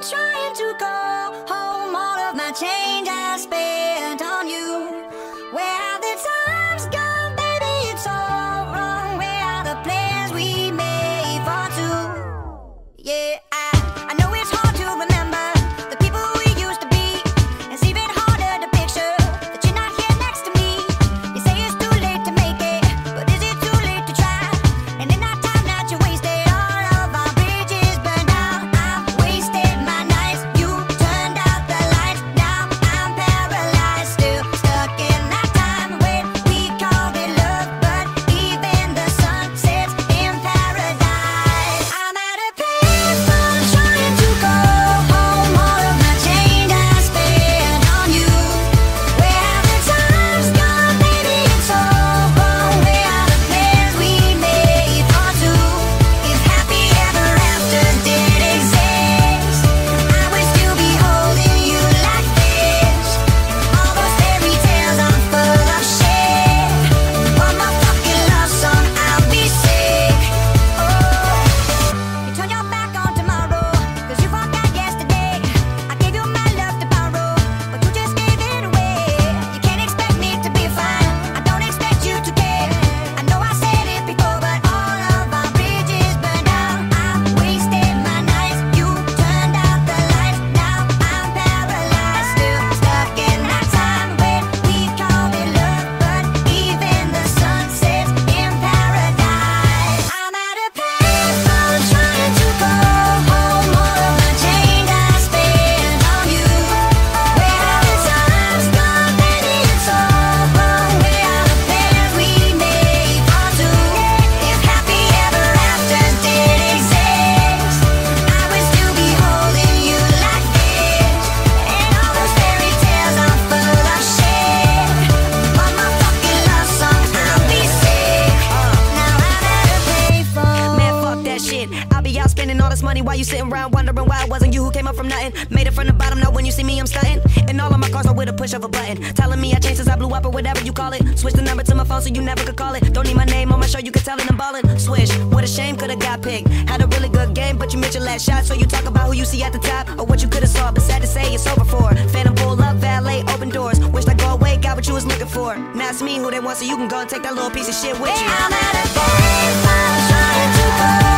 trying to go home. All of my change I spent on you. Where have the times gone, baby? It's all wrong. Where are the plans we made for two? Yeah, I know it's hard to remember the people we used to be. It's even harder to picture that you're not here next to me. You say it's too late to make it, but is it too late to try? And in that time that you wasted, all of our bridges burned down. I've wasted my nights, you turned out the lights. Now I'm paralyzed, still stuck in that time when we called it love, but even the sun sets in paradise. I'm at a payphone trying to go home. All of my change I spent on you. Where have the times gone, baby? It's all wrong. Where are the plans we made for two? If happy ever after did exist, I would still be holding you like this. All those fairy tales are full of shit. One more fucking love song, I'll be sick. Oh, you turn your back on tomorrow, 'cause you forgot yesterday. I gave you my love to borrow, but you just gave it away. You can't expect me to be fine, I don't expect you to care. I know I said it before, but all of our bridges burned down. I wasted my nights, you turned out the lights. Now I'm paralyzed, still stuck in that time when we called it love, but even the sun sets in paradise. I'm at a payphone trying to go home. All of my change I spent on you. Where have the times gone, baby? It's all wrong. Where are the plans we made for two? If happy ever after did exist, I would still be holding you like this. And all those fairy tales are full of shit. One more fucking love song, I'll be sick. Now I'm at a payphone. Man, fuck that shit. I'll be out spending all this money while you sitting around wondering why it wasn't you who came up from nothing. Made it from the bottom, now when you see me, I'm stunting. And all of my cars are with a push of a button. Telling me I changed since I blew up or whatever you call it. Switch the number to my phone so you never could call it. Don't need my name on my show, you can tell it I'm ballin'. Swish, what a shame, could've got picked. Had a really good game, but you missed your last shot. So you talk about who you see at the top or what you could've saw, but sad to say it's over for. Phantom pull up, valet, open doors. Wished I go away, got what you was looking for. Now it's me who they want, so you can go and take that little piece of shit with you. I'm at a payphone trying to go